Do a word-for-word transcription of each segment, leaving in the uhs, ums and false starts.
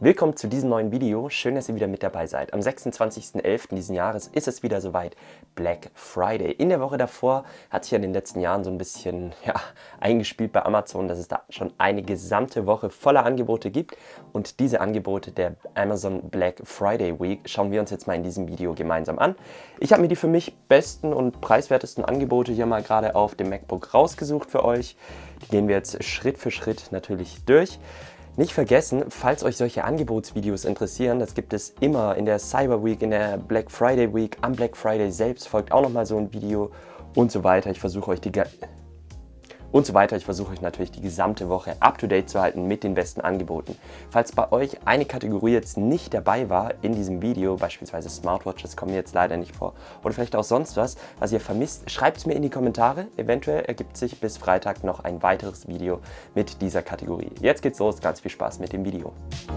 Willkommen zu diesem neuen Video. Schön, dass ihr wieder mit dabei seid. Am sechsundzwanzigsten elften diesen Jahres ist es wieder soweit, Black Friday. In der Woche davor hat sich ja in den letzten Jahren so ein bisschen ja, eingespielt bei Amazon, dass es da schon eine gesamte Woche voller Angebote gibt. Und diese Angebote der Amazon Black Friday Week schauen wir uns jetzt mal in diesem Video gemeinsam an. Ich habe mir die für mich besten und preiswertesten Angebote hier mal gerade auf dem MacBook rausgesucht für euch. Die gehen wir jetzt Schritt für Schritt natürlich durch. Nicht vergessen, falls euch solche Angebotsvideos interessieren, das gibt es immer in der Cyber Week, in der Black Friday Week, am Black Friday selbst folgt auch nochmal so ein Video und so weiter. Ich versuche euch die und so weiter. Ich versuche euch natürlich die gesamte Woche up to date zu halten mit den besten Angeboten. Falls bei euch eine Kategorie jetzt nicht dabei war in diesem Video, beispielsweise Smartwatches kommen jetzt leider nicht vor, oder vielleicht auch sonst was, was ihr vermisst, schreibt es mir in die Kommentare. Eventuell ergibt sich bis Freitag noch ein weiteres Video mit dieser Kategorie. Jetzt geht's los, ganz viel Spaß mit dem Video.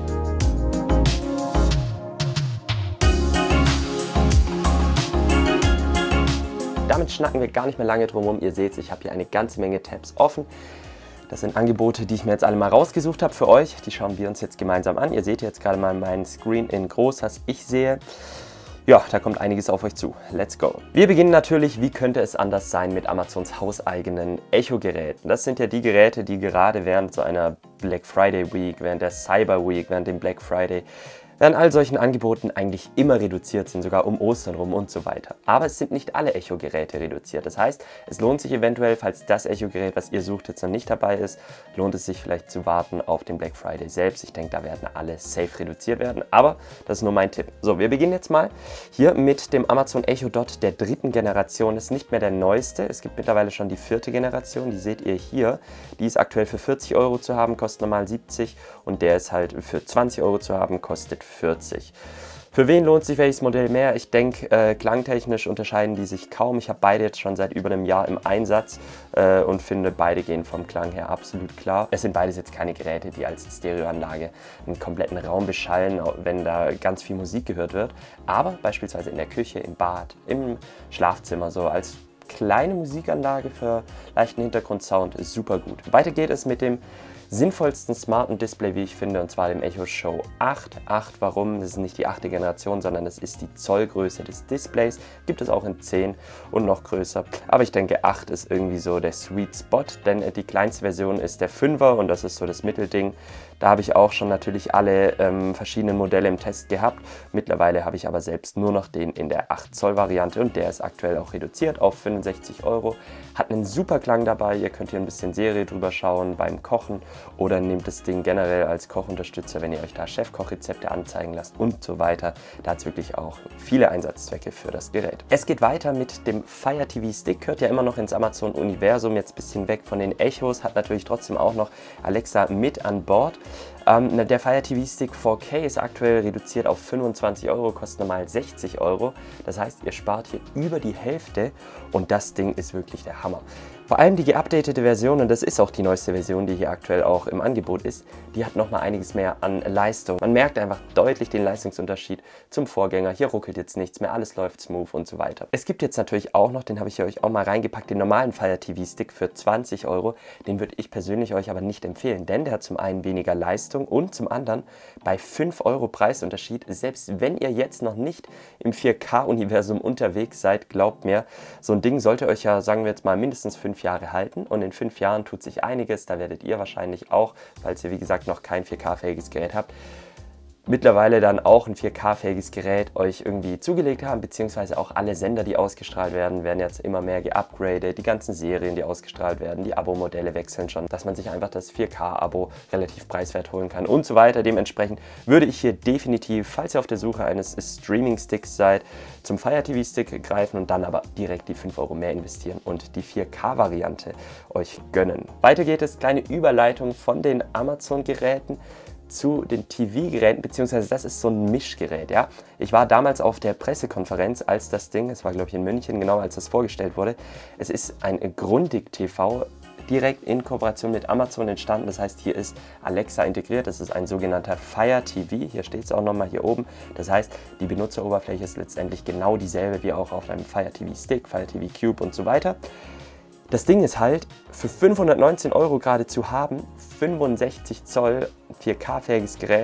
Damit schnacken wir gar nicht mehr lange drum herum. Ihr seht, ich habe hier eine ganze Menge Tabs offen. Das sind Angebote, die ich mir jetzt alle mal rausgesucht habe für euch. Die schauen wir uns jetzt gemeinsam an. Ihr seht jetzt gerade mal meinen Screen in groß, was ich sehe. Ja, da kommt einiges auf euch zu. Let's go! Wir beginnen natürlich, wie könnte es anders sein, mit Amazons hauseigenen Echo-Geräten. Das sind ja die Geräte, die gerade während so einer Black Friday Week, während der Cyber Week, während dem Black Friday, während all solchen Angeboten eigentlich immer reduziert sind, sogar um Ostern rum und so weiter. Aber es sind nicht alle Echo-Geräte reduziert. Das heißt, es lohnt sich eventuell, falls das Echo-Gerät, was ihr sucht, jetzt noch nicht dabei ist, lohnt es sich vielleicht zu warten auf den Black Friday selbst. Ich denke, da werden alle safe reduziert werden, aber das ist nur mein Tipp. So, wir beginnen jetzt mal hier mit dem Amazon Echo Dot der dritten Generation. Das ist nicht mehr der neueste, es gibt mittlerweile schon die vierte Generation, die seht ihr hier. Die ist aktuell für vierzig Euro zu haben, kostet normal siebzig und der ist halt für zwanzig Euro zu haben, kostet vierzig. Für wen lohnt sich welches Modell mehr? Ich denke, äh, klangtechnisch unterscheiden die sich kaum. Ich habe beide jetzt schon seit über einem Jahr im Einsatz äh, und finde, beide gehen vom Klang her absolut klar. Es sind beides jetzt keine Geräte, die als Stereoanlage einen kompletten Raum beschallen, wenn da ganz viel Musik gehört wird. Aber beispielsweise in der Küche, im Bad, im Schlafzimmer, so als kleine Musikanlage für leichten Hintergrundsound ist super gut. Weiter geht es mit dem sinnvollsten smarten Display, wie ich finde, und zwar dem Echo Show acht. acht, warum? Das ist nicht die achte Generation, sondern das ist die Zollgröße des Displays. Gibt es auch in zehn und noch größer. Aber ich denke, acht ist irgendwie so der Sweet Spot, denn die kleinste Version ist der fünfer und das ist so das Mittelding. Da habe ich auch schon natürlich alle ähm, verschiedenen Modelle im Test gehabt. Mittlerweile habe ich aber selbst nur noch den in der acht Zoll Variante und der ist aktuell auch reduziert auf fünfundsechzig Euro. Hat einen super Klang dabei, ihr könnt hier ein bisschen Serie drüber schauen beim Kochen oder nehmt das Ding generell als Kochunterstützer, wenn ihr euch da Chefkochrezepte anzeigen lasst und so weiter. Da hat es wirklich auch viele Einsatzzwecke für das Gerät. Es geht weiter mit dem Fire T V Stick, gehört ja immer noch ins Amazon-Universum, jetzt ein bisschen weg von den Echos, hat natürlich trotzdem auch noch Alexa mit an Bord. Ähm, der Fire T V Stick vier K ist aktuell reduziert auf fünfundzwanzig Euro, kostet normal sechzig Euro. Das heißt, ihr spart hier über die Hälfte und das Ding ist wirklich der Hammer. Vor allem die geupdatete Version, und das ist auch die neueste Version, die hier aktuell auch im Angebot ist, die hat nochmal einiges mehr an Leistung. Man merkt einfach deutlich den Leistungsunterschied zum Vorgänger. Hier ruckelt jetzt nichts mehr, alles läuft smooth und so weiter. Es gibt jetzt natürlich auch noch, den habe ich euch auch mal reingepackt, den normalen Fire T V Stick für zwanzig Euro. Den würde ich persönlich euch aber nicht empfehlen, denn der hat zum einen weniger Leistung und zum anderen bei fünf Euro Preisunterschied, selbst wenn ihr jetzt noch nicht im vier K-Universum unterwegs seid, glaubt mir, so ein Ding sollte euch ja, sagen wir jetzt mal, mindestens fünf Jahre halten und in fünf Jahren tut sich einiges, da werdet ihr wahrscheinlich auch, falls ihr wie gesagt noch kein vier K-fähiges Gerät habt, mittlerweile dann auch ein vier K-fähiges Gerät euch irgendwie zugelegt haben, beziehungsweise auch alle Sender, die ausgestrahlt werden, werden jetzt immer mehr geupgradet, die ganzen Serien, die ausgestrahlt werden, die Abo-Modelle wechseln schon, dass man sich einfach das vier K-Abo relativ preiswert holen kann und so weiter. Dementsprechend würde ich hier definitiv, falls ihr auf der Suche eines Streaming-Sticks seid, zum Fire T V-Stick greifen und dann aber direkt die fünf Euro mehr investieren und die vier K-Variante euch gönnen. Weiter geht es, kleine Überleitung von den Amazon-Geräten zu den T V-Geräten, beziehungsweise das ist so ein Mischgerät, ja. Ich war damals auf der Pressekonferenz, als das Ding, es war glaube ich in München, genau als das vorgestellt wurde. Es ist ein Grundig T V, direkt in Kooperation mit Amazon entstanden. Das heißt, hier ist Alexa integriert. Das ist ein sogenannter Fire T V. Hier steht es auch nochmal hier oben. Das heißt, die Benutzeroberfläche ist letztendlich genau dieselbe wie auch auf einem Fire T V Stick, Fire T V Cube und so weiter. Das Ding ist halt, für fünfhundertneunzehn Euro gerade zu haben, fünfundsechzig Zoll vier K-fähiges Gerät,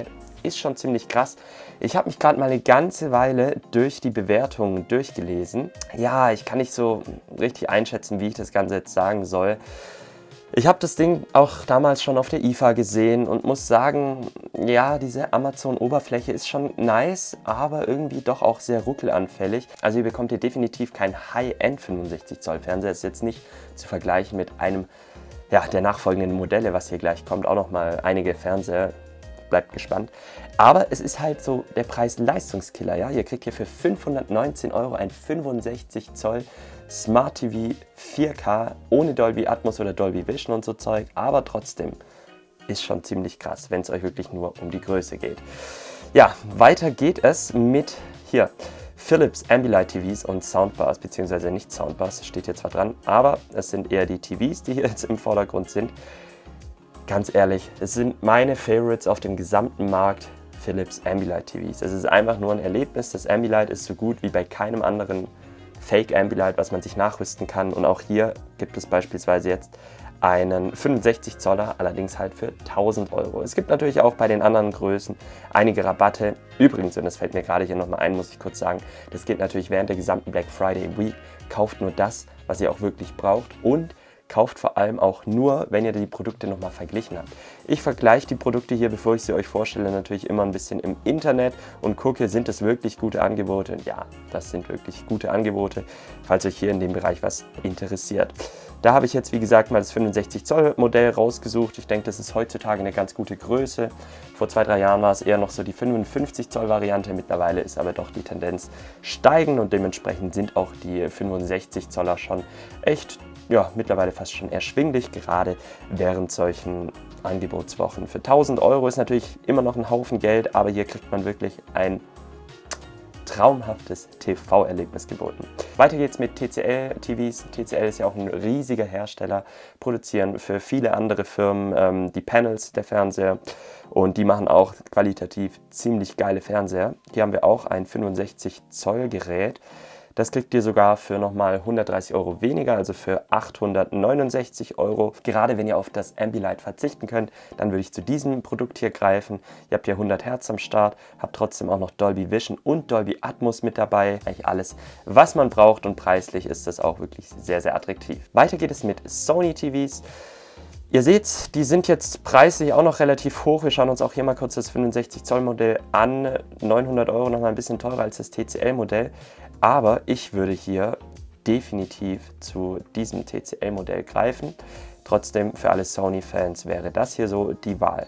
ist schon ziemlich krass. Ich habe mich gerade mal eine ganze Weile durch die Bewertungen durchgelesen. Ja, ich kann nicht so richtig einschätzen, wie ich das Ganze jetzt sagen soll. Ich habe das Ding auch damals schon auf der I F A gesehen und muss sagen, ja, diese Amazon-Oberfläche ist schon nice, aber irgendwie doch auch sehr ruckelanfällig. Also ihr bekommt hier definitiv kein High-End fünfundsechzig Zoll Fernseher. Ist jetzt nicht zu vergleichen mit einem ja, der nachfolgenden Modelle, was hier gleich kommt. Auch nochmal einige Fernseher. Bleibt gespannt. Aber es ist halt so der Preis-Leistungskiller. Ja? Ihr kriegt hier für fünfhundertneunzehn Euro ein fünfundsechzig Zoll Smart T V vier K ohne Dolby Atmos oder Dolby Vision und so Zeug. Aber trotzdem ist schon ziemlich krass, wenn es euch wirklich nur um die Größe geht. Ja, weiter geht es mit hier Philips Ambilight T Vs und Soundbars, beziehungsweise nicht Soundbars, steht hier zwar dran, aber es sind eher die T Vs, die hier jetzt im Vordergrund sind. Ganz ehrlich, es sind meine Favorites auf dem gesamten Markt, Philips Ambilight T Vs. Es ist einfach nur ein Erlebnis. Das Ambilight ist so gut wie bei keinem anderen Fake Ambilight, was man sich nachrüsten kann. Und auch hier gibt es beispielsweise jetzt einen fünfundsechzig Zoller, allerdings halt für tausend Euro. Es gibt natürlich auch bei den anderen Größen einige Rabatte. Übrigens, und das fällt mir gerade hier nochmal ein, muss ich kurz sagen, das geht natürlich während der gesamten Black Friday Week. Kauft nur das, was ihr auch wirklich braucht, und kauft vor allem auch nur, wenn ihr die Produkte nochmal verglichen habt. Ich vergleiche die Produkte hier, bevor ich sie euch vorstelle, natürlich immer ein bisschen im Internet und gucke, sind es wirklich gute Angebote? Und ja, das sind wirklich gute Angebote, falls euch hier in dem Bereich was interessiert. Da habe ich jetzt, wie gesagt, mal das fünfundsechzig Zoll Modell rausgesucht. Ich denke, das ist heutzutage eine ganz gute Größe. Vor zwei, drei Jahren war es eher noch so die fünfundfünfzig Zoll Variante. Mittlerweile ist aber doch die Tendenz steigend und dementsprechend sind auch die fünfundsechzig Zoller schon echt, ja, mittlerweile fast schon erschwinglich, gerade während solchen Angebotswochen. Für tausend Euro ist natürlich immer noch ein Haufen Geld, aber hier kriegt man wirklich ein traumhaftes T V-Erlebnis geboten. Weiter geht's mit T C L-T Vs. T C L ist ja auch ein riesiger Hersteller, produzieren für viele andere Firmen ähm, die Panels der Fernseher und die machen auch qualitativ ziemlich geile Fernseher. Hier haben wir auch ein fünfundsechzig Zoll Gerät. Das kriegt ihr sogar für nochmal hundertdreißig Euro weniger, also für achthundertneunundsechzig Euro. Gerade wenn ihr auf das Ambilight verzichten könnt, dann würde ich zu diesem Produkt hier greifen. Ihr habt hier hundert Hertz am Start, habt trotzdem auch noch Dolby Vision und Dolby Atmos mit dabei. Eigentlich alles, was man braucht, und preislich ist das auch wirklich sehr, sehr attraktiv. Weiter geht es mit Sony T Vs. Ihr seht, die sind jetzt preislich auch noch relativ hoch. Wir schauen uns auch hier mal kurz das fünfundsechzig Zoll Modell an. neunhundert Euro, nochmal ein bisschen teurer als das T C L Modell. Aber ich würde hier definitiv zu diesem T C L Modell greifen. Trotzdem, für alle Sony-Fans wäre das hier so die Wahl.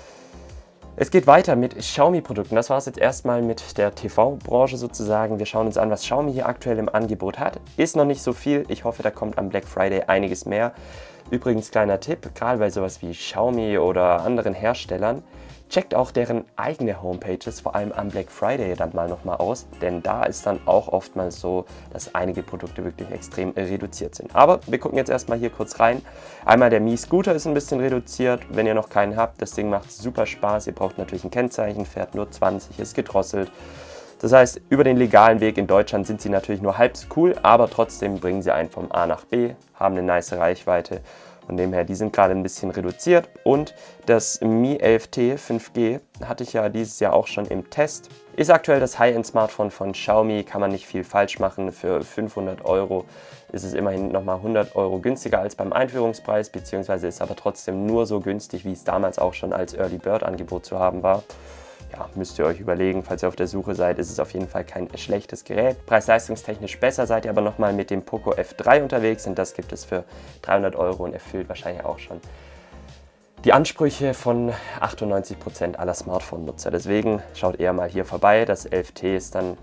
Es geht weiter mit Xiaomi-Produkten. Das war es jetzt erstmal mit der T V-Branche sozusagen. Wir schauen uns an, was Xiaomi hier aktuell im Angebot hat. Ist noch nicht so viel. Ich hoffe, da kommt am Black Friday einiges mehr. Übrigens, kleiner Tipp, gerade bei sowas wie Xiaomi oder anderen Herstellern, checkt auch deren eigene Homepages, vor allem am Black Friday, dann mal nochmal aus, denn da ist dann auch oftmals so, dass einige Produkte wirklich extrem reduziert sind. Aber wir gucken jetzt erstmal hier kurz rein. Einmal der Mi Scooter ist ein bisschen reduziert, wenn ihr noch keinen habt. Das Ding macht super Spaß. Ihr braucht natürlich ein Kennzeichen, fährt nur zwanzig, ist gedrosselt. Das heißt, über den legalen Weg in Deutschland sind sie natürlich nur halb so cool, aber trotzdem bringen sie einen vom A nach B, haben eine nice Reichweite. Von dem her, die sind gerade ein bisschen reduziert. Und das Mi elf T fünf G hatte ich ja dieses Jahr auch schon im Test. Ist aktuell das High-End-Smartphone von Xiaomi, kann man nicht viel falsch machen. Für fünfhundert Euro ist es immerhin nochmal hundert Euro günstiger als beim Einführungspreis, beziehungsweise ist aber trotzdem nur so günstig, wie es damals auch schon als Early Bird Angebot zu haben war. Ja, müsst ihr euch überlegen, falls ihr auf der Suche seid, ist es auf jeden Fall kein schlechtes Gerät. Preis-leistungstechnisch besser seid ihr aber nochmal mit dem Poco F drei unterwegs, und das gibt es für dreihundert Euro und erfüllt wahrscheinlich auch schon die Ansprüche von achtundneunzig Prozent aller Smartphone-Nutzer. Deswegen schaut eher mal hier vorbei. Das elf T ist dann,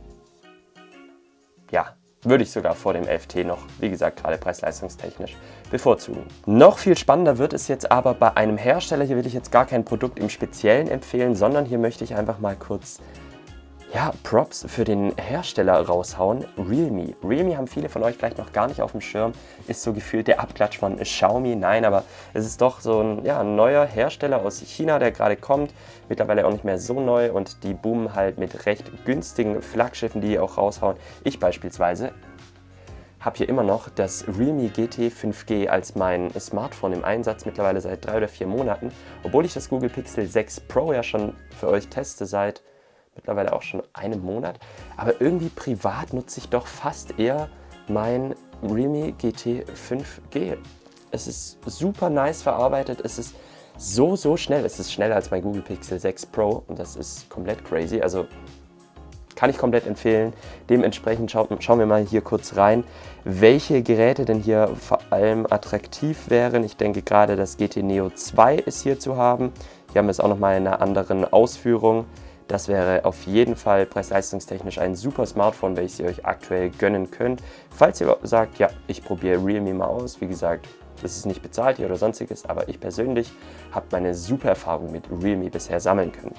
ja, würde ich sogar vor dem elf T noch, wie gesagt, gerade preis-leistungstechnisch bevorzugen. Noch viel spannender wird es jetzt aber bei einem Hersteller. Hier will ich jetzt gar kein Produkt im Speziellen empfehlen, sondern hier möchte ich einfach mal kurz, ja, Props für den Hersteller raushauen. Realme. Realme haben viele von euch vielleicht noch gar nicht auf dem Schirm. Ist so gefühlt der Abklatsch von Xiaomi. Nein, aber es ist doch so ein, ja, ein neuer Hersteller aus China, der gerade kommt. Mittlerweile auch nicht mehr so neu, und die boomen halt mit recht günstigen Flaggschiffen, die die auch raushauen. Ich beispielsweise habe hier immer noch das Realme G T fünf G als mein Smartphone im Einsatz, mittlerweile seit drei oder vier Monaten. Obwohl ich das Google Pixel sechs Pro ja schon für euch teste seit mittlerweile auch schon einem Monat. Aber irgendwie privat nutze ich doch fast eher mein Realme G T fünf G. Es ist super nice verarbeitet, es ist so, so schnell. Es ist schneller als mein Google Pixel sechs Pro und das ist komplett crazy. Also kann ich komplett empfehlen. Dementsprechend schaut, schauen wir mal hier kurz rein, welche Geräte denn hier vor allem attraktiv wären. Ich denke gerade das G T Neo zwei ist hier zu haben. Hier haben wir es auch nochmal in einer anderen Ausführung. Das wäre auf jeden Fall preis-leistungstechnisch ein super Smartphone, welches ihr euch aktuell gönnen könnt. Falls ihr sagt, ja, ich probiere Realme mal aus, wie gesagt, das ist nicht bezahlt hier oder sonstiges, aber ich persönlich habe meine super Erfahrung mit Realme bisher sammeln können.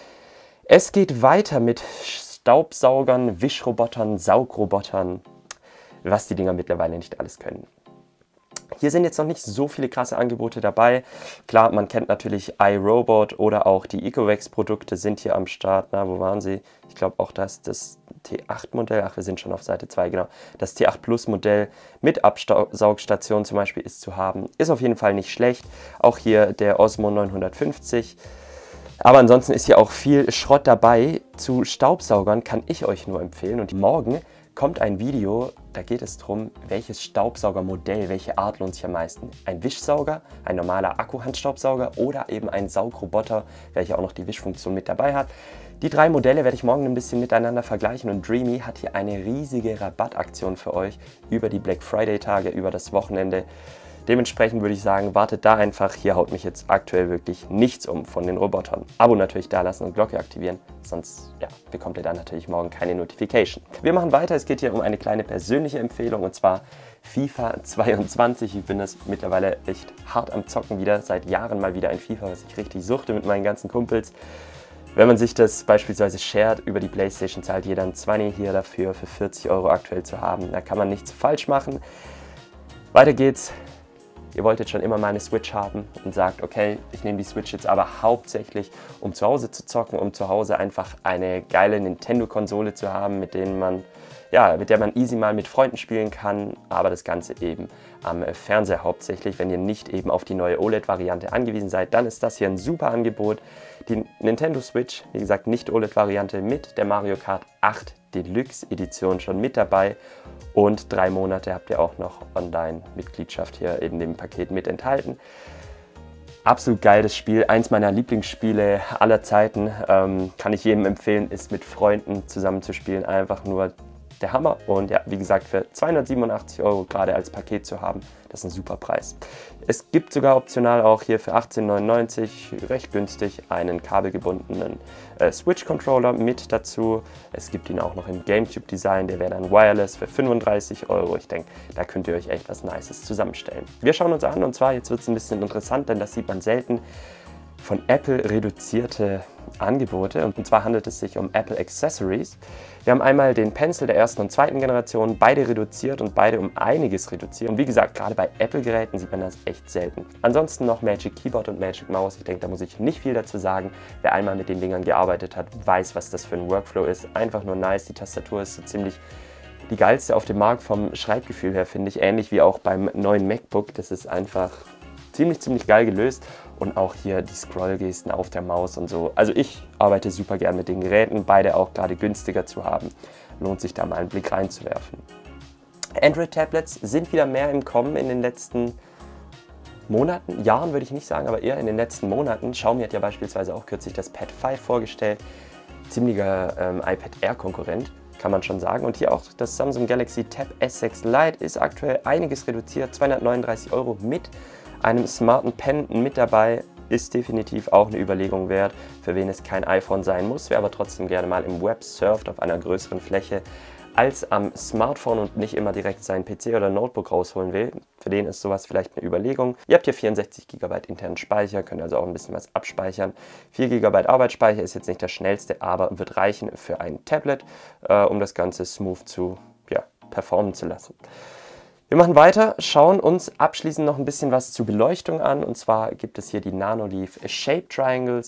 Es geht weiter mit Staubsaugern, Wischrobotern, Saugrobotern, was die Dinger mittlerweile nicht alles können. Hier sind jetzt noch nicht so viele krasse Angebote dabei. Klar, man kennt natürlich iRobot oder auch die Ecovacs-Produkte sind hier am Start. Na, wo waren sie? Ich glaube auch das, das T acht Modell, ach wir sind schon auf Seite zwei, genau. Das T acht Plus Modell mit Absaugstation zum Beispiel ist zu haben. Ist auf jeden Fall nicht schlecht. Auch hier der Osmo neunhundertfünfzig. Aber ansonsten ist hier auch viel Schrott dabei. Zu Staubsaugern kann ich euch nur empfehlen. Und morgen kommt ein Video, da geht es darum, welches Staubsaugermodell, welche Art lohnt sich am meisten. Ein Wischsauger, ein normaler Akkuhandstaubsauger oder eben ein Saugroboter, welcher auch noch die Wischfunktion mit dabei hat. Die drei Modelle werde ich morgen ein bisschen miteinander vergleichen und Dreamy hat hier eine riesige Rabattaktion für euch über die Black Friday Tage, über das Wochenende. Dementsprechend würde ich sagen, wartet da einfach. Hier haut mich jetzt aktuell wirklich nichts um von den Robotern. Abo natürlich da lassen und Glocke aktivieren, sonst ja, bekommt ihr dann natürlich morgen keine Notification. Wir machen weiter. Es geht hier um eine kleine persönliche Empfehlung und zwar FIFA zweiundzwanzig. Ich bin das mittlerweile echt hart am Zocken wieder. Seit Jahren mal wieder ein FIFA, was ich richtig suchte mit meinen ganzen Kumpels. Wenn man sich das beispielsweise shared über die PlayStation, zahlt jeder ein zwanzig hier dafür, für vierzig Euro aktuell zu haben. Da kann man nichts falsch machen. Weiter geht's. Ihr wolltet schon immer mal eine Switch haben und sagt, okay, ich nehme die Switch jetzt aber hauptsächlich, um zu Hause zu zocken, um zu Hause einfach eine geile Nintendo-Konsole zu haben, mit denen man, ja, mit der man easy mal mit Freunden spielen kann, aber das Ganze eben am Fernseher hauptsächlich. Wenn ihr nicht eben auf die neue O L E D-Variante angewiesen seid, dann ist das hier ein super Angebot. Die Nintendo Switch, wie gesagt, nicht O L E D-Variante mit der Mario Kart acht Deluxe Edition schon mit dabei und drei Monate habt ihr auch noch Online-Mitgliedschaft hier in dem Paket mit enthalten. Absolut geiles Spiel, eins meiner Lieblingsspiele aller Zeiten, ähm, kann ich jedem empfehlen, ist mit Freunden zusammen zu spielen, einfach nur der Hammer. Und ja, wie gesagt, für zweihundertsiebenundachtzig Euro gerade als Paket zu haben, das ist ein super Preis. Es gibt sogar optional auch hier für achtzehn neunundneunzig, recht günstig, einen kabelgebundenen äh, Switch-Controller mit dazu. Es gibt ihn auch noch im GameCube-Design, der wäre dann wireless für fünfunddreißig Euro. Ich denke, da könnt ihr euch echt was Nices zusammenstellen. Wir schauen uns an und zwar, jetzt wird es ein bisschen interessant, denn das sieht man selten, von Apple reduzierte Angebote und zwar handelt es sich um Apple Accessories. Wir haben einmal den Pencil der ersten und zweiten Generation, beide reduziert und beide um einiges reduziert. Und wie gesagt, gerade bei Apple-Geräten sieht man das echt selten. Ansonsten noch Magic Keyboard und Magic Mouse. Ich denke, da muss ich nicht viel dazu sagen. Wer einmal mit den Dingern gearbeitet hat, weiß, was das für ein Workflow ist. Einfach nur nice. Die Tastatur ist so ziemlich die geilste auf dem Markt vom Schreibgefühl her, finde ich. Ähnlich wie auch beim neuen MacBook. Das ist einfach ziemlich, ziemlich geil gelöst. Und auch hier die Scrollgesten auf der Maus und so. Also ich arbeite super gern mit den Geräten, beide auch gerade günstiger zu haben. Lohnt sich da mal einen Blick reinzuwerfen. Android-Tablets sind wieder mehr im Kommen in den letzten Monaten, Jahren würde ich nicht sagen, aber eher in den letzten Monaten. Xiaomi hat ja beispielsweise auch kürzlich das Pad fünf vorgestellt. Ziemlicher ähm, iPad Air-Konkurrent, kann man schon sagen. Und hier auch das Samsung Galaxy Tab S sechs Lite ist aktuell einiges reduziert, zweihundertneununddreißig Euro mit einem smarten Pen mit dabei, ist definitiv auch eine Überlegung wert, für wen es kein iPhone sein muss, wer aber trotzdem gerne mal im Web surft auf einer größeren Fläche als am Smartphone und nicht immer direkt seinen P C oder Notebook rausholen will. Für den ist sowas vielleicht eine Überlegung. Ihr habt hier vierundsechzig Gigabyte internen Speicher, könnt also auch ein bisschen was abspeichern. vier Gigabyte Arbeitsspeicher ist jetzt nicht das schnellste, aber wird reichen für ein Tablet, äh, um das Ganze smooth zu ja, performen zu lassen. Wir machen weiter, schauen uns abschließend noch ein bisschen was zur Beleuchtung an. Und zwar gibt es hier die Nanoleaf Shape Triangles.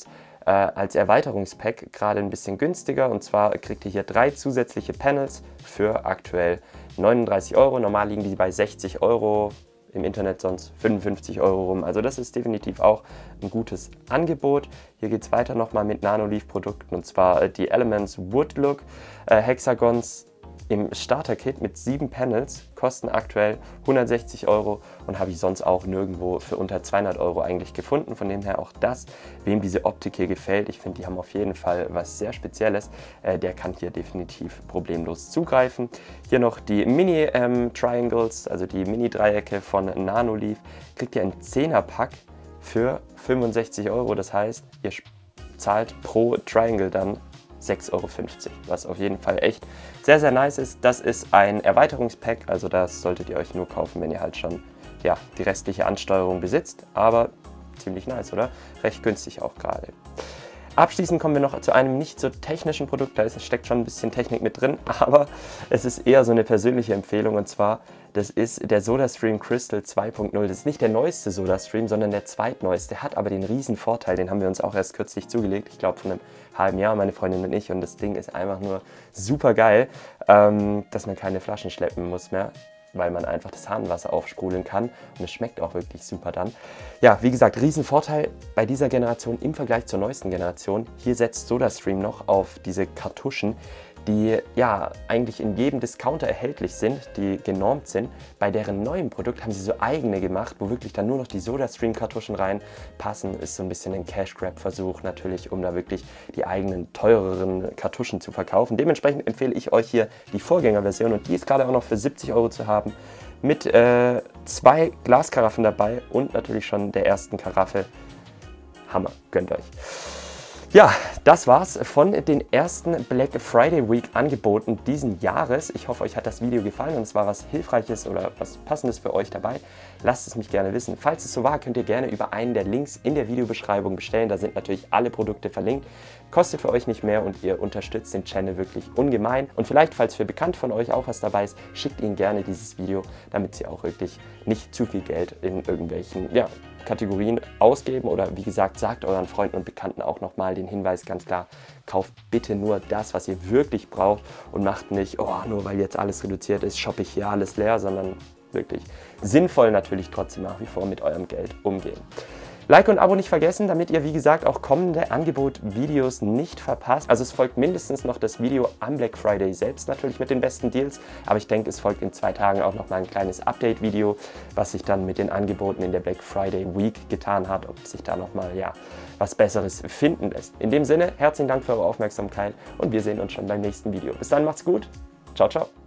äh, als Erweiterungspack gerade ein bisschen günstiger. Und zwar kriegt ihr hier drei zusätzliche Panels für aktuell neununddreißig Euro. Normal liegen die bei sechzig Euro, im Internet sonst fünfundfünfzig Euro rum. Also das ist definitiv auch ein gutes Angebot. Hier geht es weiter nochmal mit Nanoleaf-Produkten, und zwar äh, die Elements Wood Look äh, Hexagons im Starter-Kit mit sieben Panels, kosten aktuell hundertsechzig Euro und habe ich sonst auch nirgendwo für unter zweihundert Euro eigentlich gefunden. Von dem her auch das, wem diese Optik hier gefällt, ich finde, die haben auf jeden Fall was sehr Spezielles, äh, der kann hier definitiv problemlos zugreifen. Hier noch die Mini-Triangles, ähm, also die Mini-Dreiecke von Nanoleaf, kriegt ihr ein Zehner-Pack für fünfundsechzig Euro, das heißt, ihr zahlt pro Triangle dann sechs Euro fünfzig, was auf jeden Fall echt sehr, sehr nice ist. Das ist ein Erweiterungspack, also das solltet ihr euch nur kaufen, wenn ihr halt schon ja, die restliche Ansteuerung besitzt, aber ziemlich nice, oder? Recht günstig auch gerade. Abschließend kommen wir noch zu einem nicht so technischen Produkt, da ist, steckt schon ein bisschen Technik mit drin, aber es ist eher so eine persönliche Empfehlung, und zwar, das ist der SodaStream Crystal zwei Punkt null. Das ist nicht der neueste SodaStream, sondern der zweitneueste, hat aber den riesen Vorteil, den haben wir uns auch erst kürzlich zugelegt, ich glaube von einem halben Jahr, meine Freundin und ich, und das Ding ist einfach nur super geil, ähm, dass man keine Flaschen schleppen muss mehr, weil man einfach das Hahnenwasser aufsprudeln kann, und es schmeckt auch wirklich super dann. Ja, wie gesagt, riesen Vorteil bei dieser Generation im Vergleich zur neuesten Generation. Hier setzt SodaStream noch auf diese Kartuschen, die ja eigentlich in jedem Discounter erhältlich sind, die genormt sind. Bei deren neuen Produkt haben sie so eigene gemacht, wo wirklich dann nur noch die SodaStream-Kartuschen reinpassen. Ist so ein bisschen ein Cash-Grab-Versuch natürlich, um da wirklich die eigenen teureren Kartuschen zu verkaufen. Dementsprechend empfehle ich euch hier die Vorgängerversion, und die ist gerade auch noch für siebzig Euro zu haben, mit äh, zwei Glaskaraffen dabei und natürlich schon der ersten Karaffe. Hammer, gönnt euch. Ja, das war's von den ersten Black Friday Week Angeboten diesen Jahres. Ich hoffe, euch hat das Video gefallen und es war was Hilfreiches oder was Passendes für euch dabei. Lasst es mich gerne wissen. Falls es so war, könnt ihr gerne über einen der Links in der Videobeschreibung bestellen. Da sind natürlich alle Produkte verlinkt. Kostet für euch nicht mehr und ihr unterstützt den Channel wirklich ungemein. Und vielleicht, falls für bekannt von euch auch was dabei ist, schickt ihnen gerne dieses Video, damit sie auch wirklich nicht zu viel Geld in irgendwelchen ja, Kategorien ausgeben. Oder wie gesagt, sagt euren Freunden und Bekannten auch nochmal den Hinweis ganz klar, kauft bitte nur das, was ihr wirklich braucht, und macht nicht, oh, nur weil jetzt alles reduziert ist, shoppe ich hier alles leer, sondern wirklich sinnvoll natürlich trotzdem nach wie vor mit eurem Geld umgehen. Like und Abo nicht vergessen, damit ihr, wie gesagt, auch kommende Angebot-Videos nicht verpasst. Also es folgt mindestens noch das Video am Black Friday selbst natürlich mit den besten Deals, aber ich denke, es folgt in zwei Tagen auch noch mal ein kleines Update-Video, was sich dann mit den Angeboten in der Black Friday Week getan hat, ob sich da noch mal ja, was Besseres finden lässt. In dem Sinne, herzlichen Dank für eure Aufmerksamkeit und wir sehen uns schon beim nächsten Video. Bis dann, macht's gut. Ciao, ciao.